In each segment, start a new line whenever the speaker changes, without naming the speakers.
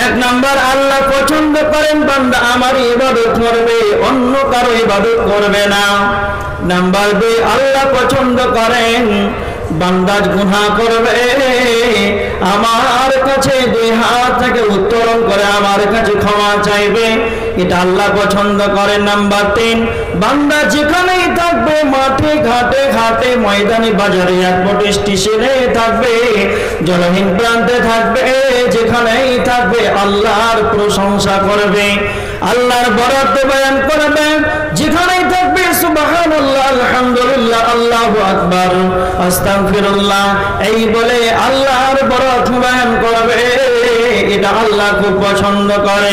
এক নাম্বার আল্লাহ পছন্দ করেন বান্দা আমার ইবাদত করবে, অন্য কারো ইবাদত করবে না। নাম্বার 2 আল্লাহ পছন্দ করেন বান্দা গুনাহ করবে, আমার কাছে 2 হাত থেকে উত্তোলন করে আমার কাছে ক্ষমা চাইবে, এটা আল্লাহ পছন্দ করেন। নাম্বার 3 বান্দা যেখানেই থাকবে, মাঠে ঘাটে ঘাটে ময়দানে বাজারে এয়ারপোর্ট স্টেশনে থাকবে, জনহীন প্রান্তে থাকবে, যেখানেই থাকবে আল্লাহর প্রশংসা করবে, আল্লাহর বরাত বয়ান করবে, যেখানেই থাকবে সুবহানাল্লাহ আলহামদুলিল্লাহ আল্লাহু আকবার আস্তাগফিরুল্লাহ এই বলে আল্লাহর বরাত বয়ান করবে, এটা আল্লাহ খুব পছন্দ করে।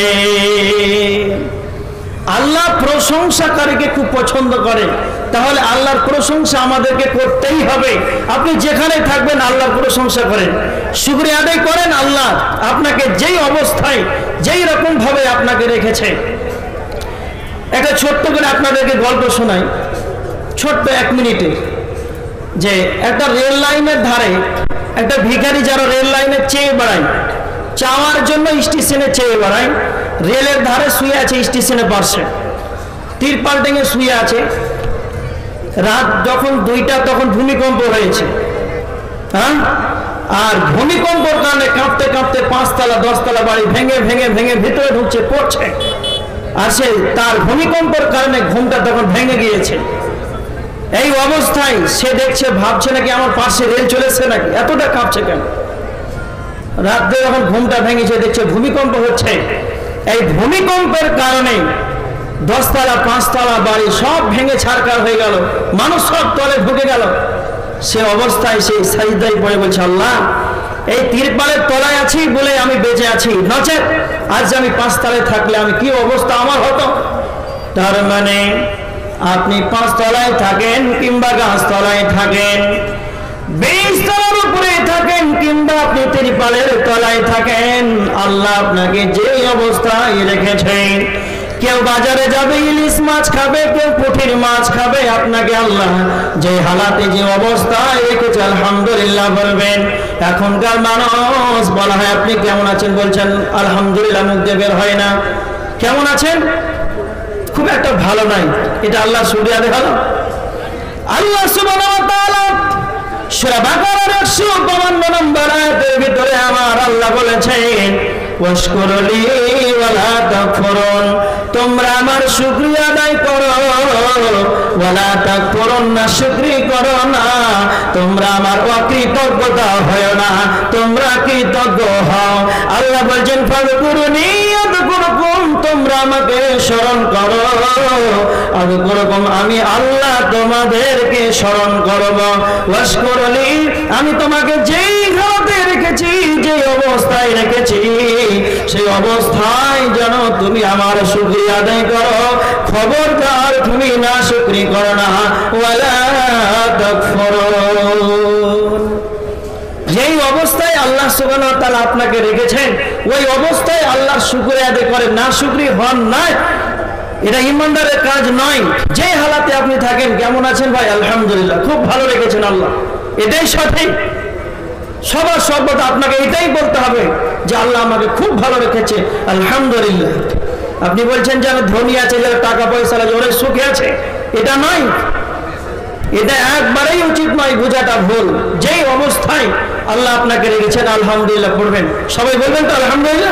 আল্লাহ প্রশংসাকারীকে খুব পছন্দ করে, তাহলে আল্লাহর প্রশংসা আমাদেরকে করতেই হবে। আপনি যেখানে থাকবেন আল্লাহর প্রশংসা করেন, শুকরিয়া আদায় করেন আল্লাহ আপনাকে যেই অবস্থায় যেই রকম ভাবে আপনাকে রেখেছে। একটা ছোট্ট করে আপনাদেরকে গল্প শোনাই, ছোট্ট 1 মিনিটে। যে একটা রেল লাইনের ধারে একটা ভিখারি যারা রেল লাইনে চেয়ে বেড়ায়, চাওয়ার জন্য স্টেশনে চেয়ে বেড়ায়, রেলের ধারে শুয়ে আছে স্টেশনে পাশে, তিরপাল টেঙে শুয়ে আছে। রাত যখন 2টা তখন ভূমিকম্প হয়েছে, হ্যাঁ, আর ভূমিকম্পর কারণে কাঁপতে কাঁপতে 5 তলা 10 তলা বাড়ি ভেঙে ভেঙে ভেঙে ভিতরে ঢুকছে, পড়ছে। আর সে তার ভূমিকম্পের কারণে ঘুমটা তখন ভেঙে গিয়েছে। এই অবস্থায় সে দেখছে, ভাবছে নাকি আমার পাশে রেল চলেছে নাকি, এতটা কাঁপছে কেন। রাত্রে যখন ঘুমটা ভেঙেছে দেখছে ভূমিকম্প হচ্ছে। এই ভূমিকম্পের কারণে 10 তলা 5 তলা বাড়ি সব ভেঙে ছারকার হয়ে গেল, মানুষ সব তলে ঢুকে গেল। সে অবস্থায় সেই সাজদায় পড়ে বলছে, আল্লাহ এই তিরপালের তলায় আছি বলে আমি বেঁচে আছি, নচেত আজ আমি 5 তলায় থাকলে আমি কি অবস্থা আমার হতো। তার মানে আপনি 5 তলায় থাকেন কিংবা গাছ তলায় থাকেন, 20 তলার উপরে থাকেন কিংবা আপনি তিরপালের তলায় থাকেন, আল্লাহ আপনাকে যে অবস্থায় রেখেছেন। কেউ বাজারে যাবে ইলিশ মাছ খাবে, কেউ পুঁটির মাছ খাবে, আপনাকে আল্লাহ যে হালাতে যে অবস্থায় রেখেছে আলহামদুলিল্লাহ বলবেন। এখনকার মানুষ বলা হয় আপনি কেমন আছেন, বলছেন আলহামদুলিল্লাহ, মুখ দিয়ে বের হয় না। কেমন আছেন? খুব একটা ভালো নাই। এটা আল্লাহ শুকরিয়া দেখালো। আল্লাহ সুবহানাহু ওয়া তাআলা সূরা বাকারার 152 নম্বর আয়াতের ভিতরে আমার আল্লাহ বলেছেন, ওয়াশকুরলি ওয়ালা তাকফুরুন, তোমরা আমার শুকরিয়া আদায় করো, ওয়ালা তাকফুরুন, না শুকরি করো না, তোমরা আমার অকৃতজ্ঞতা হয় না, তোমরা কৃতজ্ঞ হও। আল্লাহ বলেন ফাযকুরুনি আযকুরকুম, তোমরা আমাকে স্মরণ করো, আযকুরকুম, আমি আল্লাহ তোমাদেরকে স্মরণ করব। ওয়াশকুরলি, আমি তোমাকে যেই হালতে রেখেছি, যে অবস্থায় রেখেছি, সেই অবস্থায় যেন তুমি আমার শুকরিয়া আদায় করো, খবরদার তুমি না শুকরি করো না। ওয়ালা তাকফুরুন, যেই অবস্থায় আল্লাহ সুবহানাহু ওয়া তাআলা আপনাকে রেখেছেন ওই অবস্থায় আল্লাহর শুকরিয়া আদায় করেন, না শুকরি হন না, এটা ইমানদারের কাজ নয়। যে হালাতে আপনি থাকেন, কেমন আছেন ভাই, আলহামদুলিল্লাহ, খুব ভালো রেখেছেন আল্লাহ, এটাই সঠিক। সবার সর্বদা আপনাকে এটাই বলতে হবে যে আল্লাহ আমাকে খুব ভালো রেখেছে, আলহামদুলিল্লাহ। আপনি বলছেন যে আমি ধনী আছে, যারা টাকা পয়সা আছে ওরা সুখে আছে, এটা নয়, এটা একবারেই উচিত নয়, বোঝাটা ভুল। যেই অবস্থায় আল্লাহ আপনাকে রেখেছেন আলহামদুলিল্লাহ পড়বেন, সবাই বলবেন তো আলহামদুলিল্লাহ।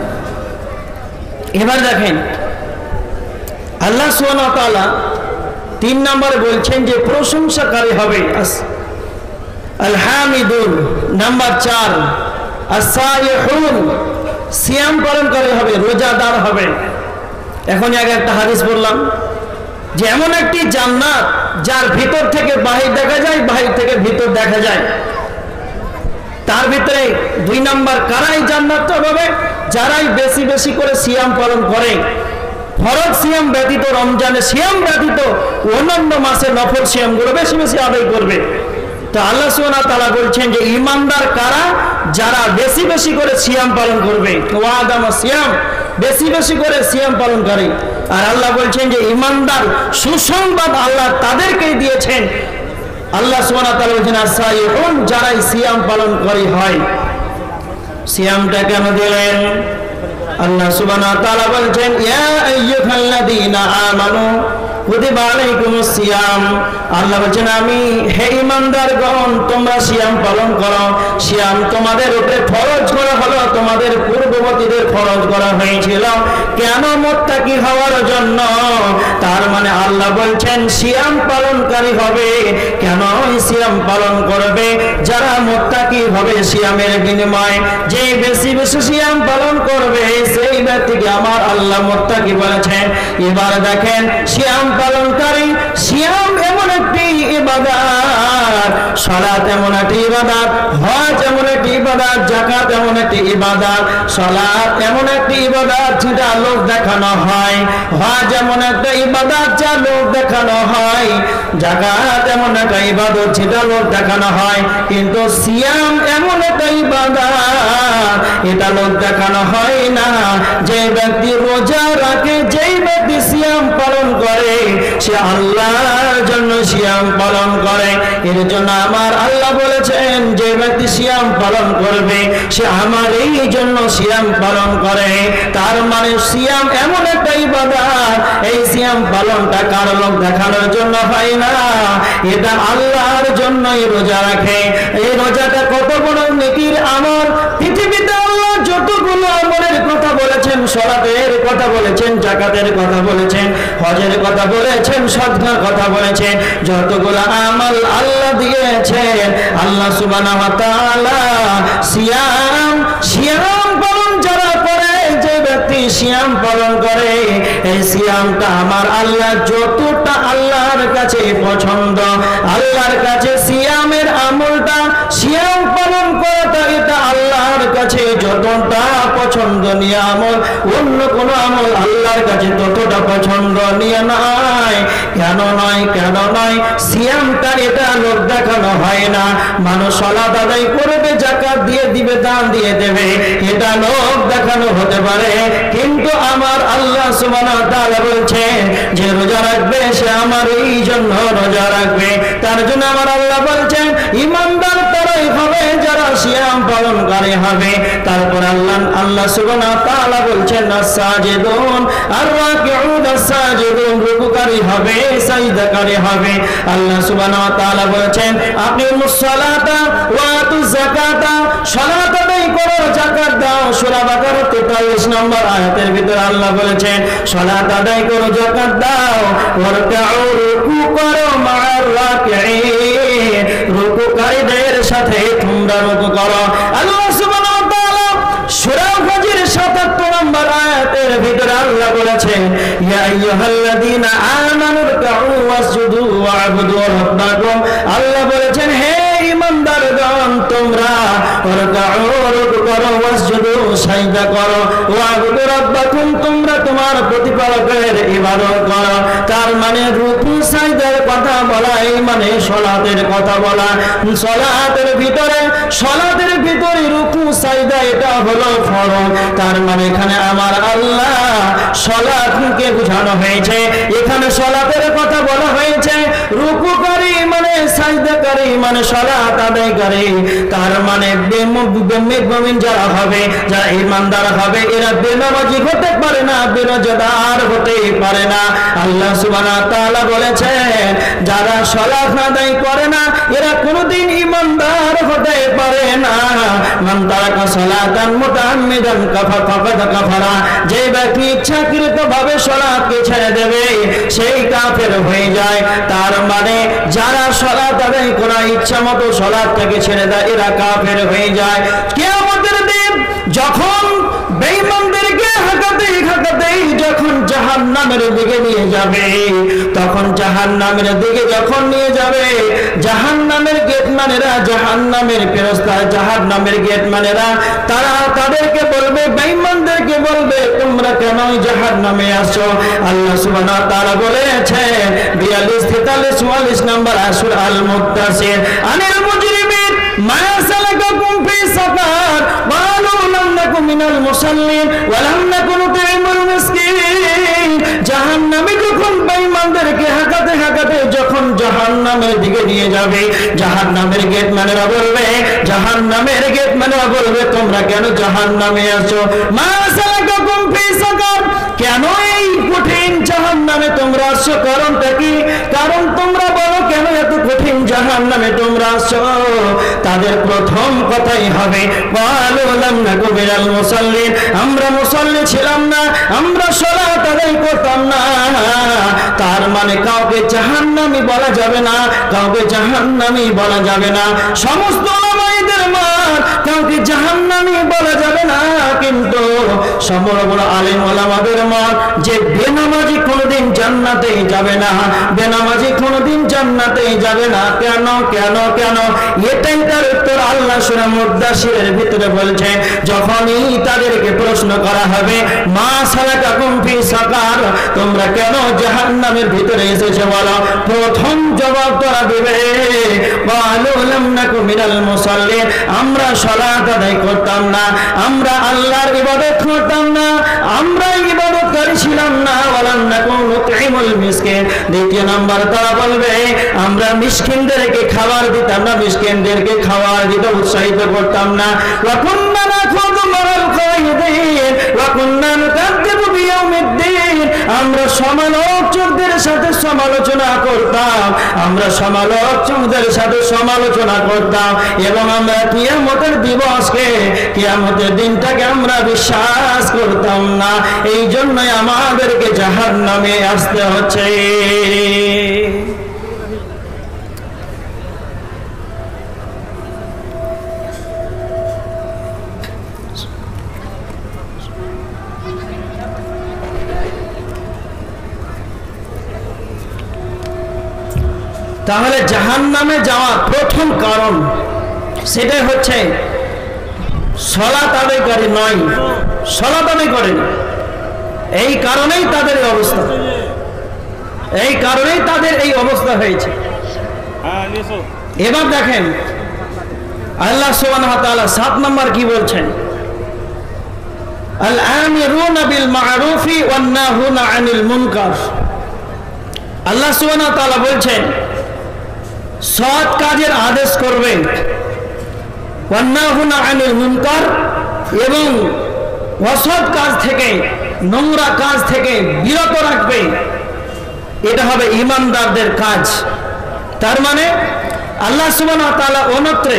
এবার দেখেন আল্লাহ সুবহানাহু ওয়া তাআলা 3 নম্বরে বলছেন যে প্রশংসাকারী হবে আল হামিদুন। নাম্বার 4 আস-সাইহুন, সিয়াম পালনকারী হবে, রোজাদার হবে। এখন আগে একটা হাদিস বললাম যে এমন একটি জান্নাত যার ভিতর থেকে বাহির দেখা যায়, বাহির থেকে ভিতর দেখা যায়। তার ভিতরে 2 নম্বর কারাই জান্নাতটা পাবে, যারাই বেশি বেশি করে সিয়াম পালন করে। ফরজ সিয়াম ব্যতীত, রমজানের সিয়াম ব্যতীত অন্যান্য মাসে নফল সিয়ামগুলো বেশি বেশি আদায় করবে। তো আল্লাহ সুবহানাহু ওয়া তাআলা বলছেন যে ইমানদার কারা, যারা বেশি বেশি করে সিয়াম পালন করবে, ওয়াদামা সিয়াম, বেশি বেশি করে সিয়াম পালন করে। আর আল্লাহ বলছেন যে ইমানদার সুসংবাদ আল্লাহ তাদেরকেই দিয়েছেন। আল্লাহ সুবহানাহু ওয়া তাআলা বলছেন আস-সাইহুন, যারাই সিয়াম পালন করে হয়। সিয়ামটা কেন দিলেন? আল্লাহ সুবহানাহু ওয়া তাআলা বলছেন ইয়া আইয়ুহাল্লাযীনা আমানু কুতিবা আলাইকুমুস সিয়াম। আল্লাহ বলছেন আমি হে ঈমানদারগণ তোমরা সিয়াম পালন করো। সিয়াম তোমাদের উপরে ফরজ করা হলো, তোমাদের পূর্ববর্তীদের ফরজ করা হয়েছিল কেন? মুত্তাকি হওয়ার জন্য। তার মানে আল্লাহ বলছেন সিয়াম পালনকারী হবে কেন? সিয়াম পালন করবে যারা মুত্তাকি হবে। সিয়ামের বিনিময়ে যে বেশি বেশি সিয়াম পালন করবে সেই ব্যক্তিকে আমার আল্লাহ মুত্তাকি বলেছেন। এবার দেখেন সিয়াম পালনকারী, সিয়াম এমন একটি ইবাদত, সালাত এমন একটি ইবাদত, হজ এমন একটি ইবাদত, যাকাত এমন একটি ইবাদত, সালাত এমন একটি ইবাদত যেটা লোক দেখানো হয়, হজ এমন একটা ইবাদত যা লোক দেখানো হয়, যাকাত এমন একটা ইবাদত যেটা লোক দেখানো হয়। কিন্তু সিয়াম এমন একটা ইবাদত এটা লোক দেখানো হয় না। যে ব্যক্তি রোজা রাখে, যেই ব্যক্তি সিয়াম পালন করে সে আল্লাহর জন্য সিয়াম পালন করে। এর জন্য আমার আল্লাহ বলেছেন যে ব্যক্তি সিয়াম পালন করবে সে আমার এই জন্য সিয়াম পালন করে। তার মানে সিয়াম এমন একটা ইবাদত, এই সিয়াম পালনটা কারো লোক দেখানোর জন্য হয় না, এটা আল্লাহর জন্যই রোজা রাখে। এই রোজাটা কত বড় নেকির আমল! পৃথিবীতে আল্লাহ যতগুলো আমলের কথা বলেছেন, সালাতের কথা বলেছেন, যাকাতের কথা বলেছেন, হজের কথা বলেছেন, সদকার কথা বলেছেন, যতগুলো আমল আল্লাহ দিয়েছেন, আল্লাহ সুবহানাহু ওয়া তাআলা সিয়াম পালন যারা করে, যে ব্যক্তি সিয়াম পালন করে, এই সিয়ামটা আমার আল্লাহ যতটা আল্লাহর কাছে পছন্দ, আল্লাহর কাছে সিয়ামের আমলটা, সিয়াম পালন করাটা এটা আল্লাহর কাছে যতটা পছন্দনীয় আমল, অন্য কোনো আমল আল্লাহর কাছে ততটা পছন্দনীয় নয়। কেন নয়? কেন নয়? সিয়ামটা এটা লোক দেখানো হয় না। মানুষ সালাত আদায় করবে, যাকাত দিয়ে দিবে, দান দিয়ে দেবে, এটা লোক দেখানো হতে পারে। কিন্তু আমার আল্লাহ সুবহানাহু ওয়া তাআলা বলছেন যে রোজা রাখবে সে আমার এই জন্য রোজা রাখবে। তার জন্য আমার আল্লাহ বলছেন ঈমানদার তারাই হবে যারা সিয়াম পালনকারী হবে। তারপর আল্লাহ সুবহানাহু ওয়া তাআলা বলছেন আস-সাজিদুন আর-রাকিউন, আস-সাজিদুন রুকুকারী হবে, সাজদাকারী হবে। আল্লাহ সুবহানাহু ওয়া তাআলা বলছেন আকিমুস সালাতা ওয়া আতুজ যাকাতা, সালাত আদায় করো, যাকাত দাও। সূরা বাকারা 43 নম্বর আয়াতের ভিতরে আল্লাহ বলেছেন সালাত আদায় করো, যাকাত দাও। ওয়ারকাউ, রুকু করো, মা'আর রাকিঈন, রুকুকারীদের সাথে তোমরা রুকু করো। আল্লাহ সুবহানাহু ওয়া তাআলা সূরা ফাজর 77 নম্বর আয়াতের ভিতরে আল্লাহ বলেছেন ইয়া আইয়ুহাল্লাযীনা আমানু রুকউ ওয়াসজুদু ওয়া'বুদু রাব্বাকুম। আল্লাহ বলেছেন হে ঈমানদারগণ তোমরা রুকু করো, ওয়াসজুদু সাজদা করো, ওয়া'বুদু রাব্বাকুম তোমরা তোমার প্রতিপালকের ইবাদত করো। তার মানে রুকু সাজদার কথা বলা, এই মানে সালাতের কথা বলা। সালাতের ভিতরে রুকু সাজদা এটা হলো ফরজ। তার মানে এখানে আমার আল্লাহ সালাতকে বোঝানো হয়েছে, এখানে সালাতের কথা বলা হয়েছে। রুকুকারী মানে সাজদাকারী মানে সালাত আদায়কারী। তার মানে মুমিন যারা হবে, যারা ঈমানদার হবে, এরা বেনামাজি হতে পারে না, বেরোজাদার হতে পারে না। আল্লাহ সুবহানাহু ওয়া তাআলা বলেছেন যারা সালাত আদায় করে না এরা কোনোদিন ঈমানদার হতে পারে না। মান তারাকা সালাতান মুতাআম্মিদান ফাকাদ কাফারা, যে ব্যক্তি ইচ্ছাকৃতভাবে সালাতকে ছেড়ে দেবে সেই কাফের হয়ে যায়। তার মানে যারা সালাত আদায় করে ইচ্ছামতো সালাতটাকে ছেড়ে দেয় এরা কাফের হয়ে যায়। কিয়ামতের দিন যখন বেঈমানদেরকে হাঁকাতেই যখন জাহান্নামের দিকে নিয়ে যাবে, তখন জাহান্নামের দিকে যখন নিয়ে যাবে, জাহান্নামের গেটম্যানেরা, জাহান্নামের ফেরেশতা, জাহান্নামের গেটম্যানেরা তারা তাদেরকে বলবে, বেঈমানদেরকে বলবে তোমরা কেন জাহান্নামে আসো? আল্লাহ সুবহানাহু ওয়া তাআলা বলেছেন 42, 43, 44 নম্বর সূরা আল-মুদ্দাসির আনিল মুজরিমিন মা সালাকাকুম ফি সাকার ক্বালু লাম নাকু মিনাল মুসাল্লিন ওয়া লাম নাকু নুতঈমুল মিসকিন। জাহান্নামে যখন বেঈমানদেরকে হাঁকাতে যখন জাহান্নামের দিকে নিয়ে যাবে, জাহান্নামের গেটম্যানেরা বলবে তোমরা কেন জাহান্নামে আসো? মা সালাকাকুম ফি সাকার, কেন এই কঠিন জাহান্নামে তোমরা আসছো? কারণটা কি? কারণ তোমরা বলো কেন এত কঠিন জাহান্নামে তোমরা আসছো? তাদের প্রথম কথাই হবে ক্বালু লাম নাকু মিনাল মুসাল্লিন, আমরা মুসাল্লি ছিলাম না, আমরা সালাত আদায় করতাম না। তার মানে কাউকে জাহান্নামী বলা যাবে না, কাউকে জাহান্নামী বলা যাবে না। সমস্ত উলামায়েদের মত কাউকে জাহান্নামী বলা যাবে না, কিন্তু সব বড় বড় আলেম ওলামাদের মত যে বেনামাজি কোনোদিন জান্নাতে যাবে না, বেনামাজি কোনোদিন জান্নাতে যাবে না। কেন কেন কেন? এটাই তার উত্তর আল্লাহ সূরা মুদ্দাসিরের ভিতরে বলছে, যখনই তাদেরকে প্রশ্ন করা হবে মা সালাকাকুম ফি সাকার, তোমরা কেন জাহান্নামের ভিতরে এসেছো বলো, প্রথম জবাব তারা দেবে ক্বালু লাম নাকু মিনাল মুসাল্লিন, আমরা সালাত আদায় করতাম না, আমরা আল্লাহর ইবাদত করতাম না, আমরা ইবাদতকারী ছিলাম না। ওয়ালাম নাকু নুতঈমুল মিসকিন, দ্বিতীয় নাম্বার তারা বলবে আমরা মিসকিনদেরকে খাবার দিতাম না, মিসকিনদেরকে খাবার দিতে উৎসাহিত করতাম না। ওয়া কুন্না নাখুযু মা'আল খায়িদিন ওয়া কুন্না নুকাযযিবু বিয়াউমিদ্দিন, আমরা সমালোচকদের সাথে সমালোচনা করতাম, আমরা সমালোচকদের সাথে সমালোচনা করতাম, এবং আমরা কিয়ামতের দিবসকে, কিয়ামতের দিনটাকে আমরা বিশ্বাস করতাম না। এই জন্যই আমাদেরকে জাহান্নামে আসতে হচ্ছে। তাহলে জাহান্নামে যাওয়ার প্রথম কারণ সেটাই হচ্ছে সালাত আদায়কারী নয়, সালাত আদায় করেনি। এই কারণেই তাদের এই অবস্থা, এই কারণেই তাদের এই অবস্থা হয়েছে। এবার দেখেন আল্লাহ সুবহানাহু ওয়া তাআলা 7 নম্বর কি বলছেন, আল আমিরুনা বিল মা'রুফি ওয়ান নাহুনা আনিল মুনকার। আল্লাহ সুবহানাহু ওয়া তাআলা বলছেন সৎ কাজের আদেশ করবে, ওয়ান নাহুনা আনিল মুনকার, এবং অসৎ কাজ থেকে, নোংরা কাজ থেকে বিরত রাখবে। এটা হবে ঈমানদারদের কাজ। তার মানে আল্লাহ সুবহানাহু ওয়া তাআলা অন্যত্রে,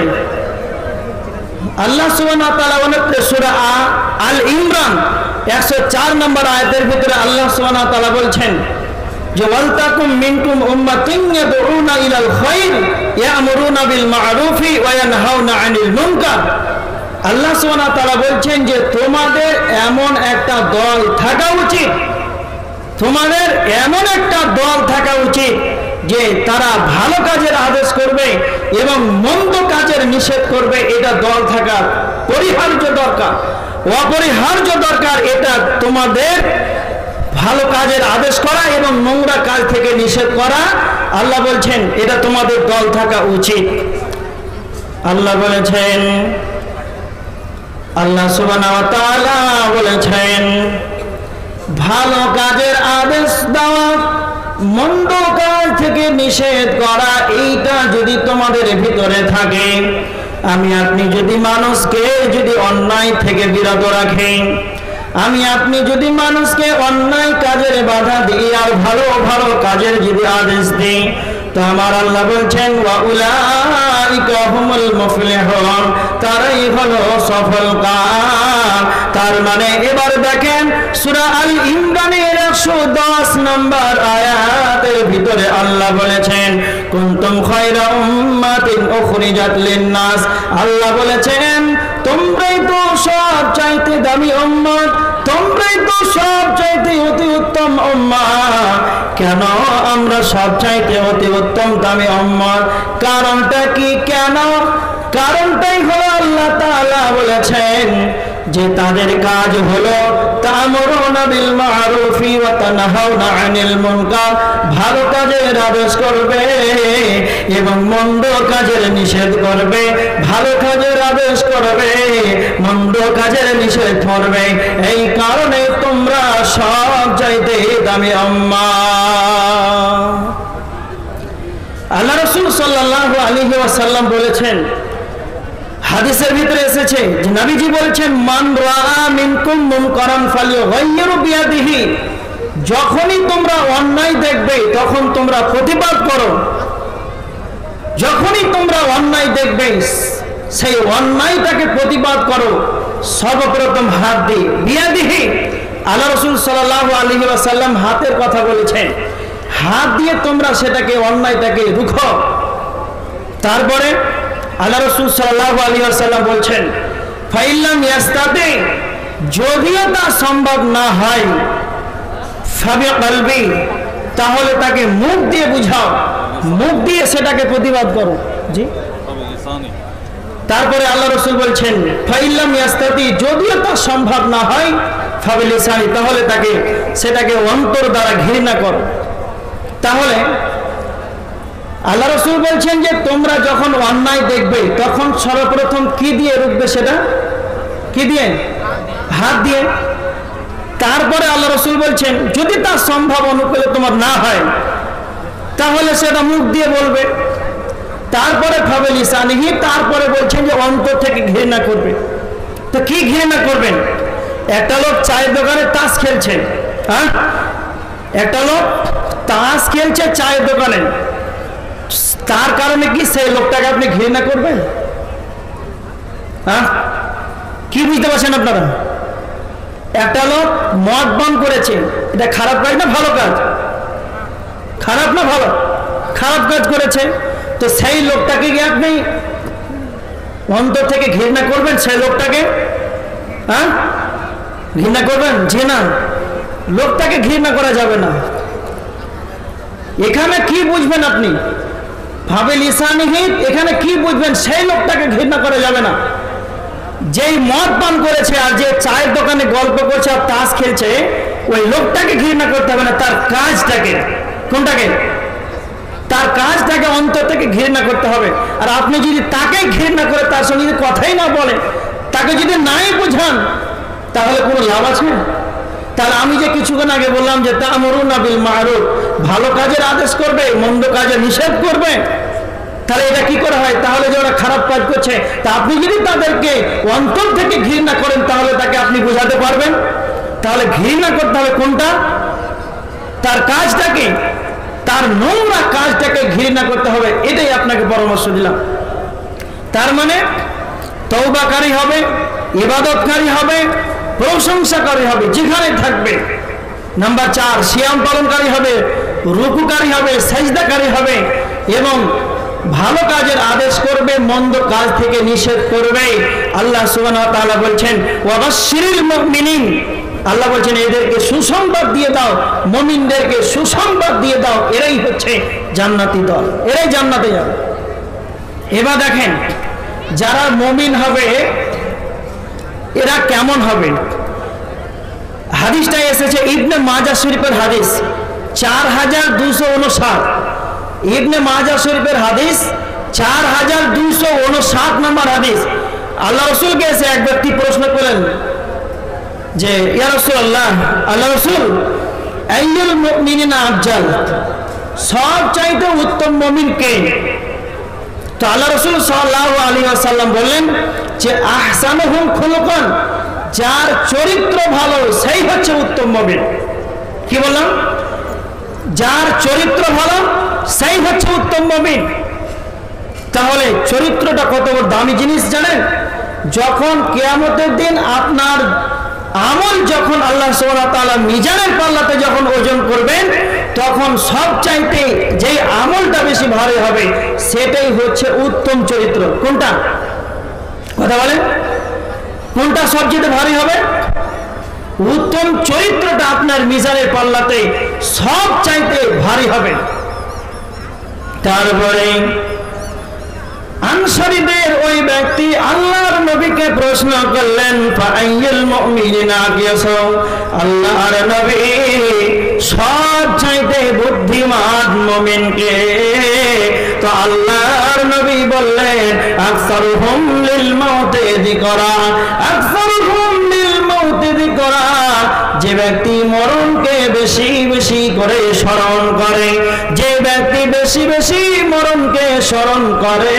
আল্লাহ সুবহানাহু ওয়া তাআলা অন্যত্রে সূরা আল ইমরান 104 নম্বর আয়াতের ভিতরে আল্লাহ সুবহানাহু ওয়া তাআলা বলছেন যে ওয়ালতাকুম মিনকুম উম্মাতুন ইয়াদউনা ইলাল খায়র ইয়ামুরুনা বিল মা'রুফি ওয়া ইয়ানহাউনা আনিল মুনকার। আল্লাহ সুবহানাহু ওয়া তাআলা বলছেন যে তোমাদের এমন একটা দল থাকা উচিত, তোমাদের এমন একটা দল থাকা উচিত যে তারা ভালো কাজের আদেশ করবে এবং মন্দ কাজের নিষেধ করবে। এটা দল থাকা পরিহার্য দরকার, অপরিহার্য দরকার। এটা তোমাদের ভালো কাজের আদেশ করা এবং নোংরা কাজ থেকে নিষেধ করা। আল্লাহ বলছেন এটা তোমাদের দল থাকা উচিত। আল্লাহ বলেছেন, আল্লাহ সুবহানাহু ওয়া তাআলা বলেছেন ভালো কাজের আদেশ দেওয়া, মন্দ কাজ থেকে নিষেধ করা, এইটা যদি তোমাদের ভিতরে থাকে, আমি আপনি যদি মানুষকে যদি অন্যায় থেকে বিরত রাখি, আমি আপনি যদি মানুষকে অন্যায় কাজের বাধা দিই আর ভালো ভালো কাজের যদি আদেশ দিই, তো আমার আল্লাহ বলছেন ওয়া উলাইকা হুমুল মুফলিহুন, তারাই হলো সফল কাম। তার মানে এবার দেখেন সূরা আল ইমরানের 110 নম্বর আয়াতের ভিতরে আল্লাহ বলেছেন কুনতুম খায়রা উম্মাতিন উখরিজাত লিন-নাস। আল্লাহ বলেছেন তোমরাই তো সব চাইতে দামি উম্মত, তোমরাই তো সব চাইতে অতি উত্তম উম্মত। কেন আমরা সব চাইতে অতি উত্তম দামি উম্মত? কারণটা কি? কেন? কারণটাই হলো আল্লাহ তাআলা বলেছেন যে তাদের কাজ হলো তা'মুরুনা বিল মা'রুফি ওয়া তানহাউনা আনিল মুনকার, ভালো কাজের আদেশ করবে এবং মন্দ কাজের নিষেধ করবে, ভালো কাজের আদেশ করবে, মন্দ কাজের নিষেধ করবে। এই কারণে তোমরা সব চাইতে দামি উম্মাহ। আল্লাহ রাসূল সাল্লাল্লাহু আলাইহি ওয়াসাল্লাম বলেছেন হাদিসের ভিতরে এসেছে যে নবীজি বলেছেন মান রাআ মিনকুম মুনকারান ফালিয়ুগাইয়িরু বিয়াদিহি, যখনই তোমরা অন্যায় দেখবে তখন তোমরা প্রতিবাদ করো। যখনই তোমরা অন্যায় দেখবে সেই অন্যায়টাকে প্রতিবাদ করো সর্বপ্রথম হাত দিয়ে। বিয়াদিহি, আল্লাহ রাসূল সাল্লাল্লাহু আলাইহি ওয়াসাল্লাম হাতের কথা বলেছেন। হাত দিয়ে তোমরা সেটাকে অন্যায়টাকে রুখো। তারপরে আল্লাহ রাসূল সাল্লাল্লাহু আলাইহি ওয়াসাল্লাম বলছেন ফাইল্লাম ইয়াস্তাতি, যদিও তা সম্ভব না হয় ফাবিকলবি, তাহলে তাকে মুখ দিয়ে বুঝাও, মুখ দিয়ে সেটাকে প্রতিবাদ করো। জি, তারপরে আল্লাহ রাসূল বলছেন ফাইল্লাম ইয়াস্তাতি, যদিও তা সম্ভব না হয় ফাবিলিসানি, তাহলে তাকে সেটাকে অন্তর দ্বারা ঘৃণা করো। তাহলে আল্লাহ রাসূল বলছেন যে তোমরা যখন অন্যায় দেখবে তখন সর্বপ্রথম কি দিয়ে রুখবে? সেটা কি দিয়ে? হাত দিয়ে। তারপরে আল্লাহ রাসূল বলছেন যদি তা সম্ভব অনুকূলে তোমার না হয় তাহলে সেটা মুখ দিয়ে বলবে। তারপরে ফাবিলিসানিহি, তারপরে বলছেন যে অন্তর থেকে ঘৃণা করবে। তো কি ঘৃণা করবেন? একটা লোক চায়ের দোকানে তাস খেলছে, হ্যাঁ, একটা লোক তাস খেলছে চায়ের দোকানে, তার কারণে কি সেই লোকটাকে আপনি ঘৃণা করবেন? হ্যাঁ, কি বুঝতে পারছেন আপনারা? একটা লোক মদ পান করেছে, এটা খারাপ কাজ না ভালো কাজ? খারাপ না ভালো? খারাপ কাজ করেছে। তো সেই লোকটাকে কি আপনি অন্তর থেকে ঘৃণা করবেন? সেই লোকটাকে হ্যাঁ ঘৃণা করবেন? জি না, লোকটাকে ঘৃণা করা যাবে না। এখানে কি বুঝবেন আপনি? ফাবিলিসানিহি, এখানে কি বুঝবেন? সেই লোকটাকে ঘৃণা করা যাবে না। যেই মদ পান করেছে আর যে চায়ের দোকানে গল্প করছে আর তাস খেলছে, ওই লোকটাকে ঘৃণা করতে হবে না, তার কাজটাকে। কোনটাকে? তার কাজটাকে অন্তর থেকে ঘৃণা করতে হবে। আর আপনি যদি তাকে ঘৃণা করে তার সঙ্গে যদি কথাই না বলেন, তাকে যদি নাই বুঝান, তাহলে কোনো লাভ আছে? তাহলে আমি যে কিছুক্ষণ আগে বললাম যে তা'মুরুনা বিল মা'রুফ, ভালো কাজের আদেশ করবে, মন্দ কাজের নিষেধ করবে, তাহলে এটা কি করে হয়? তাহলে যে ওরা খারাপ কাজ করছে, তা আপনি যদি তাদেরকে অন্তর থেকে ঘৃণা করেন তাহলে তাকে আপনি বোঝাতে পারবেন? তাহলে ঘৃণা করতে হবে কোনটা? তার কাজটাকে, তার নোংরা কাজটাকে ঘৃণা করতে হবে। এটাই আপনাকে পরামর্শ দিলাম। তার মানে তওবাকারী হবে, ইবাদতকারী হবে, প্রশংসাকারী হবে যেখানে থাকবে। নাম্বার 4, সিয়াম পালনকারী হবে, রুকুকারী হবে, সাজদাকারী হবে এবং ভালো কাজের আদেশ করবে, মন্দ কাজ থেকে নিষেধ করবে। আল্লাহ সুবহানাহু ওয়া তাআলা বলছেন ওয়াবাশশিরিল মুমিনিন, আল্লাহ বলছেন এদেরকে সুসংবাদ দিয়ে দাও, মুমিনদেরকে সুসংবাদ দিয়ে দাও, এরাই হচ্ছে জান্নাতি দল, এরাই জান্নাতে যাবে। এবার দেখেন যারা মুমিন হবে এরা কেমন হবে? হাদিসটা এসেছে ইবনে মাজাহ শরীফের হাদিস 4259, ইবনে মাজাহ শরীফের হাদিস 4259 নম্বর হাদিস। আল্লাহ রাসূলকে এসে এক ব্যক্তি প্রশ্ন করলেন যে ইয়া রাসূলুল্লাহ, আল্লাহ রাসূল, আইয়ুল মুমিনিনা আফজাল, সব চাইতে উত্তম মুমিন কে? তো আল্লাহ রাসূল সাল্লাল্লাহু আলাইহি ওয়াসাল্লাম বললেন যে আহসানুহুম খুলুকান, যার চরিত্র ভালো সেই হচ্ছে উত্তম মুমিন। কি বললাম? যার চরিত্র ভালো সেই হচ্ছে উত্তম মুমিন। তাহলে চরিত্রটা কত বড় দামি জিনিস জানেন? যখন কিয়ামতের দিন আপনার আমল যখন আল্লাহ সুবহানাহু ওয়া তাআলা মিজানের পাল্লাতে যখন ওজন করবেন, তখন সবচাইতে যে আমলটা বেশি ভারী হবে সেটাই হচ্ছে উত্তম চরিত্র। কোনটা? কথা বলেন, কোনটা সবচেয়ে ভারী হবে? উত্তম চরিত্রটা আপনার মিজানের পাল্লাতে সবচাইতে ভারী হবে। তারপরে আনসারীদের ওই ব্যক্তি আল্লাহর নবীকে প্রশ্ন করলেন ফাআইয়ুল মুমিনিনা কিয়াসু, আল্লাহর নবী সবচাইতে বুদ্ধিমান মুমিন কে? তো আল্লাহর নবী বললেন আকসারুহুম লিল মাউতি যিকরা, আকসারুহুম লিল মাউতি যিকরা, যে ব্যক্তি মরণকে বেশি বেশি করে স্মরণ করে, যে ব্যক্তি বেশি বেশি বেশি মরণকে স্মরণ করে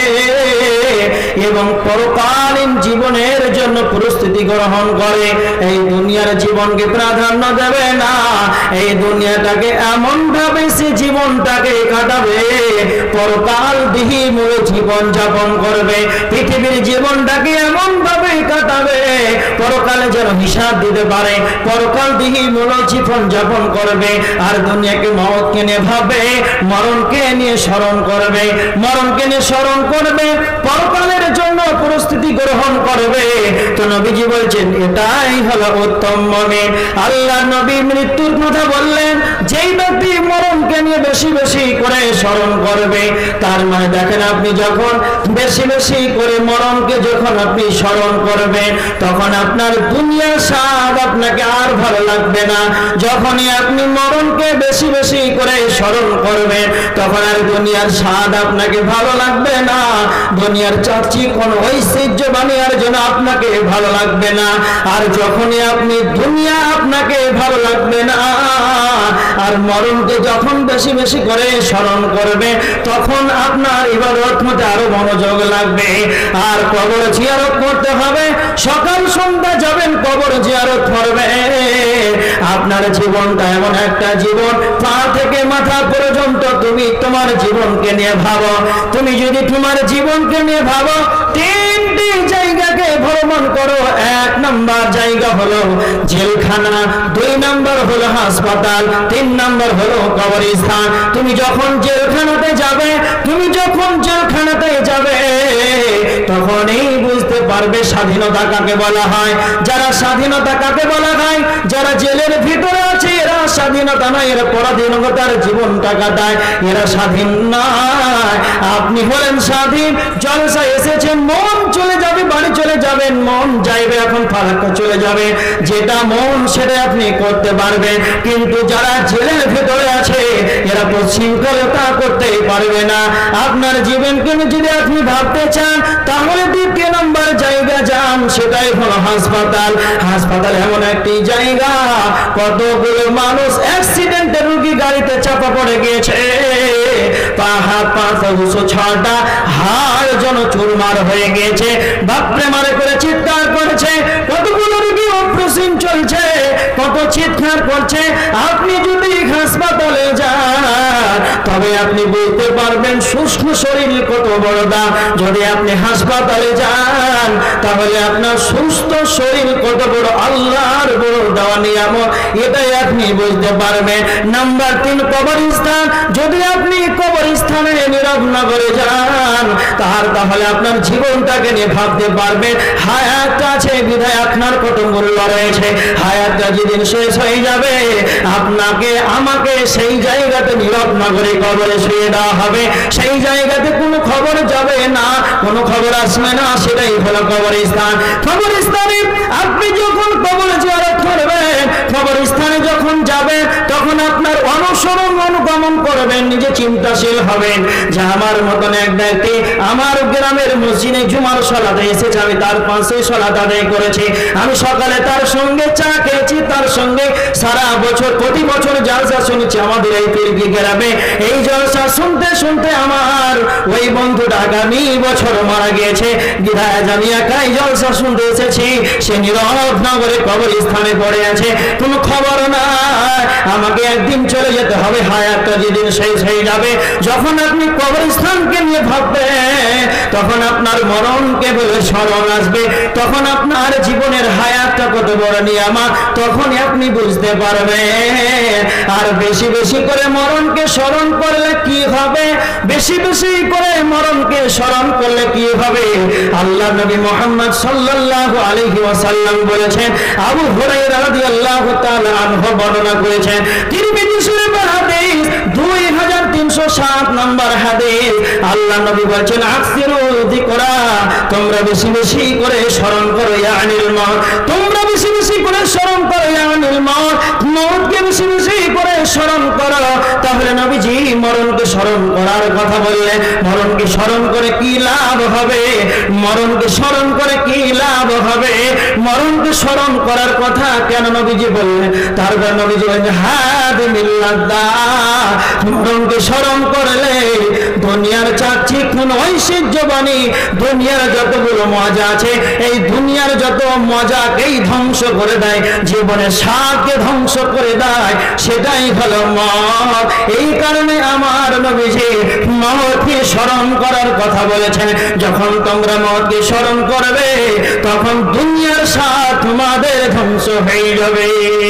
এবং পরকালীন জীবনের জন্য প্রস্তুতি গ্রহণ করে, এই দুনিয়ার জীবনকে প্রাধান্য দেবে না। এই দুনিয়াটাকে এমন ভাবে সে জীবনটাকে কাটাবে, পরকাল বিহীন জীবন যাপন করবে। পৃথিবীর জীবনটাকে এমন ভাবে কাটাবে পরকালে যেন হিসাব দিতে পারে, পরকাল বিহীন জীবন যাপন করবে। আর দুনিয়াকে মওতকে নিয়ে ভাবে, মরণকে নিয়ে স্মরণ করবে, মরণকে নিয়ে স্মরণ করবে, পরকালের জন্য প্রস্তুতি গ্রহণ করবে। তো নবীজি বলছেন এটাই হলো উত্তম মুমিন। আল্লাহ নবী মৃত্যুর কথা বললেন, যেই ব্যক্তি মরণকে নিয়ে বেশি বেশি করে স্মরণ করবে, তার মানে দেখেন আপনি যখন বেশি বেশি করে মরণকে যখন আপনি স্মরণ করবেন, তখন আপনার দুনিয়ার স্বাদ আপনাকে আর ভালো লাগবে না। যখনই আপনি মরণকে বেশি বেশি করে স্মরণ করবেন, তখন আর দুনিয়ার স্বাদ আপনাকে ভালো লাগবে না। দুনিয়ার চাচি কোন ঐশ্বর্য বানিয়ার জন্য আপনাকে ভালো লাগবে না। আর যখনই আপনি দুনিয়া আপনাকে ভালো লাগবে না, আর মরণকে যখন বেশি বেশি করে স্মরণ করবে, তখন আপনার ইবাদত মধ্যে আরো মনোযোগ লাগবে। আর কবর জিয়ারত করতে হবে, সকাল সন্ধ্যা যাবেন কবর জিয়ারত করবে। আপনার জীবনটা এমন একটা জীবন, পা থেকে মাথা পর্যন্ত তুমি তোমার জীবনকে নিয়ে ভাবো। তুমি যদি তোমার জীবনকে নিয়ে ভাবো, তিনটি জায়গাকে ভ্রমণ করো। এক নাম্বার জায়গা হলো জেলখানা, দুই নাম্বার হলো হাসপাতাল, তিন নাম্বার হলো কবরস্থান। তুমি যখন জেলখানাতে যাবে, তুমি যখন জেলখানাতে যাবে, তখনই বুঝতে পারবে স্বাধীনতা কাকে বলা হয়। যারা স্বাধীনতা কাকে বলা হয়, যারা জেলের ভিতরে আছে, এরা স্বাধীনতা নয়, এরা পরাধীনতার জীবনটা কাটায়, এরা স্বাধীন নয়। আপনি হলেন স্বাধীন। জলসা এসেছেন, মন চলে যাবে, বাড়ি চলে যাবেন, মন যাইবে এখন ফারাক্কা চলে যাবে, যেটা মন সেটা আপনি করতে পারবেন। কিন্তু যারা জেলের ভেতরে আছে, এরা শৃঙ্খলতা করতে পারবে না। আপনার জীবনকে যদি আপনি ভাবতে চান, তাহলে দ্বিতীয় নম্বর জায়গা যান, সেটাই হলো হাসপাতাল। হাসপাতাল এমন একটি জায়গা, কতগুলো মানুষ অ্যাক্সিডেন্টে রোগী গাড়িতে চাপা পড়ে গিয়েছে, পা হাত পা ছটা হাড় যেন চুরমার হয়ে গিয়েছে, বাপরে মারে করে চিৎকার করেছে। কতগুলো রোগী অপারেশন চলছে, কত চিৎকার করছে। আপনি যদি হাসপাতালে যান, তবে আপনি বুঝতে পারবেন সুস্থ শরীর কত বড় দাম। যদি আপনি হাসপাতালে যান, তাহলে আপনার সুস্থ শরীর কত বড় আল্লাহর বড় দেওয়া নিয়ামত, এটাই আপনি বুঝতে পারবেন। নাম্বার 3 কবরস্থান। যদি আপনি কবরস্থানে নীরব নগরে যান, তাহলে আপনার জীবনটাকে নিয়ে ভাবতে পারবেন। হায়াতটা আছে বিধায় আপনার কত মূল্য রয়েছে। হায়াতটা যেদিন শেষ হয়ে যাবে, আপনাকে আমাকে সেই জায়গাতে নীরব নগরে কবরে শুয়ে দেওয়া হবে। সেই জায়গাতে কোনো খবর যাবে না, কোনো খবর আসবে না, সেটাই হলো কবরস্থান। কবরস্থানে আপনি যখন কবর জিয়ারত করবেন, কবরস্থানে যখন যাবেন, তখন আপনার অনুসরণ অনুগমন করবেন, নিজে চিন্তাশীল হবেন যে আমার মতন এক ব্যক্তি আমার গ্রামের মসজিদে জুমার সালাতে এসেছে, আমি তার পাশে সালাত আদায় করেছি, আমি সকালে তার সঙ্গে চা খেয়েছি, তার সঙ্গে সারা বছর প্রতি বছর জলসা শুনেছি। আমাদের এই পীরগি গ্রামে এই জলসা শুনতে শুনতে আমার ওই বন্ধুটা আগামী বছর মারা গিয়েছে, বিধায় আমি একাই জলসা শুনতে এসেছি। সে নীরব নগরে কবরস্থানে পড়ে আছে, কোনো খবর নাই। আমাকে একদিন চলে যেতে হবে, হায়াতটা যেদিন শেষ হয়ে যাবে। যখন আপনি কবরস্থানকে নিয়ে ভাববেন, তখন আপনার মরণকে বলে স্মরণ আসবে, তখন আপনার জীবনের হায়াতটা কত বড় নিয়ামত, তখনই আপনি বুঝতে পারবেন। আর বেশি বেশি করে মরণকে স্মরণ করলে কি হবে, বেশি বেশি করে মরণকে স্মরণ করলে কি হবে, আল্লাহ নবী মুহাম্মদ সাল্লাল্লাহু আলাইহি ওয়াসাল্লাম বলেছেন। আবু হুরায়রা রাদিয়াল্লাহু তাআলা আনহু বর্ণনা করেছেন, তিরমিজি শরীফের হাদিস 2307 নম্বর হাদিস। আল্লাহ নবী বলেছেন, আকসিরু যিকরা, তোমরা বেশি বেশি করে স্মরণ করো ইয়ানিল মাউত, তোমরা বেশি বেশি করে স্মরণ করো ইয়ানিল মাউত, মওতকে বেশি বেশি করে স্মরণ করো। তাহলে নবীজি মরণকে স্মরণ করার কথা বললে মরণকে স্মরণ করে কি লাভ হবে? মরণকে স্মরণ করে কি লাভ হবে? মরণকে স্মরণ করার কথা কেন নবীজি বললেন? তারপর নবীজি বললেন মরণকে স্মরণ করলে দুনিয়ার চাকচিক্য ঐশ্বর্যবাণী, দুনিয়ার যতগুলো মজা আছে এই দুনিয়ার যত মজাকেই ধ্বংস করে দেয়, জীবনের স্বাদকে ধ্বংস করে দেয়, সেটাই হলো মত। এই কারণে আমার নবীজি মওতকে স্মরণ করার কথা বলেছেন। যখন তোমরা মওতকে স্মরণ করবে তখন দুনিয়ার স্বাদ তোমাদের ধ্বংস হয়ে যাবে,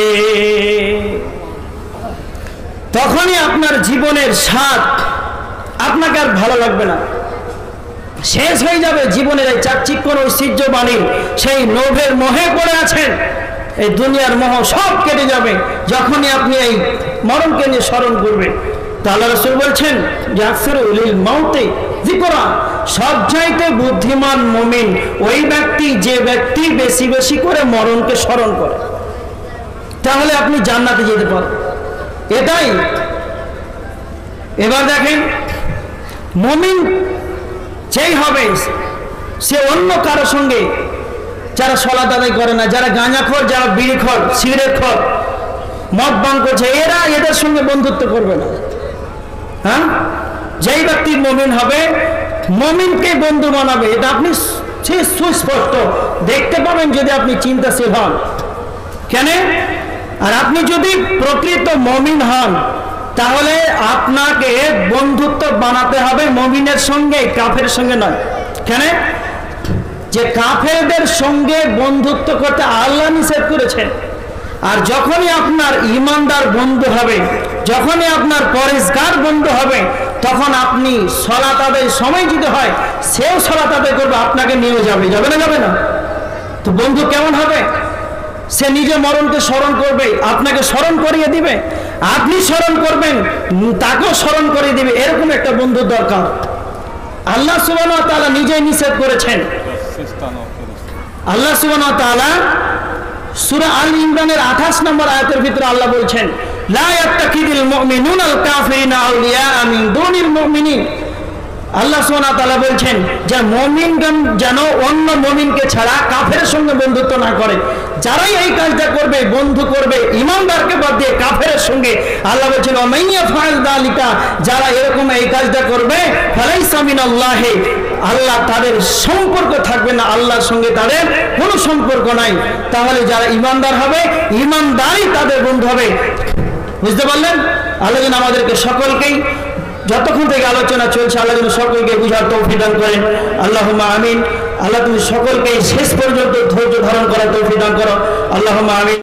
তখনই আপনার জীবনের স্বাদ আপনাকে আর ভালো লাগবে না, শেষ হয়ে যাবে। জীবনের এই চাকচিক্য ঐশ্বর্যবাণী সেই লোভের মোহে পড়ে আছেন, এই দুনিয়ার মোহ সব কেটে যাবে যখনই আপনি এই মরণকে নিয়ে স্মরণ করবেন। তো আল্লাহ রাসূল বলছেন যে আকসারুল মাউতে যিকরা, সবচাইতে বুদ্ধিমান মুমিন ওই ব্যক্তি যে ব্যক্তি বেশি বেশি করে মরণকে স্মরণ করে, তাহলে আপনি জান্নাতে যেতে পারেন। এটাই। এবার দেখেন, মুমিন যেই হবে সে অন্য কারো সঙ্গে, যারা সালাত আদায় করে না, যারা গাঁজাখোর, যারা বিড়িখোর, সিগারেটখোর, মদ পান করছে, এদের সঙ্গে বন্ধুত্ব করবে না। হ্যাঁ, যেই ব্যক্তি মুমিন হবে মুমিনকে বন্ধু বানাবে, এটা আপনি সুস্পষ্ট দেখতে পাবেন যদি আপনি চিন্তাশীল হন। কেন? আর আপনি যদি প্রকৃত মুমিন হন তাহলে আপনাকে বন্ধুত্ব বানাতে হবে মুমিনের সঙ্গে, কাফের সঙ্গে নয়। কেন? যে কাফেরদের সঙ্গে বন্ধুত্ব করতে আল্লাহ নিষেধ করেছেন। আর যখনই আপনার ঈমানদার বন্ধু হবে, যখনই আপনার পরেশগার বন্ধু হবে, তখন আপনি সালাত আদায়ের সময় যদি হয় সেও সালাত আদায় করবে, আপনাকে নিয়ে যাবে, যাবে না? যাবে না। তো বন্ধু কেমন হবে? সে নিজে মরণকে স্মরণ করবে, আপনাকে স্মরণ করিয়ে দিবে, আপনি স্মরণ করবেন তাকেও স্মরণ করিয়ে দিবে, এরকম একটা বন্ধুর দরকার। আল্লাহ সুবহানাহু ওয়া তাআলা নিজেই নিষেধ করেছেন। আল্লাহ সুবহানাহু ওয়া তাআলা সূরা আল ইমরানের 28 নম্বর আয়াতের ভিতরে আল্লাহ বলছেন লা ইয়াত্তাকিদিল মুমিনুনাল কাফিরিনা আউলিয়া মিন দুনিল মুমিনিন। আল্লাহ সুবহানাহু ওয়া তাআলা বলছেন যে মুমিনগণ যেন অন্য মুমিনকে ছাড়া কাফেরের সঙ্গে বন্ধুত্ব না করে। যারাই এই কাজটা করবে, বন্ধু করবে ঈমানদারকে বাদ দিয়ে কাফেরের সঙ্গে, আল্লাহ বলছেন ওমাইয়া ফাআল যালিকা, যারা এরকম এই কাজটা করবে ফালাইসা মিনাল্লাহি, আল্লাহ তাদের সম্পর্ক থাকবে না, আল্লাহর সঙ্গে তাদের কোনো সম্পর্ক নাই। তাহলে যারা ঈমানদার হবে, ঈমানদারই তাদের বন্ধু হবে। বুঝতে পারলেন? আল্লাহ যেন আমাদেরকে সকলকেই, যতক্ষণ থেকে আলোচনা চলছে, আল্লাহ যেন সকলকে বুঝার তৌফিক দান করেন। আল্লাহুম্মা আমিন। আল্লাহ তুমি সকলকে শেষ পর্যন্ত ধৈর্য ধারণ করার তৌফিক দান করো। আল্লাহুম্মা আমিন।